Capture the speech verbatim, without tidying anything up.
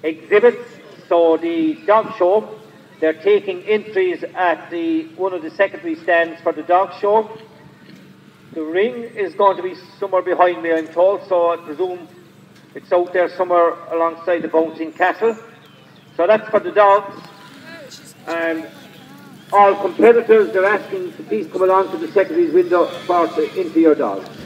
exhibits. So the dog show, they're taking entries at the one of the secondary stands for the dog show. The ring is going to be somewhere behind me, I'm told, so I presume it's out there somewhere alongside the bouncing castle. So that's for the dogs. And all competitors, they're asking to please come along to the secretary's window for to enter your dogs.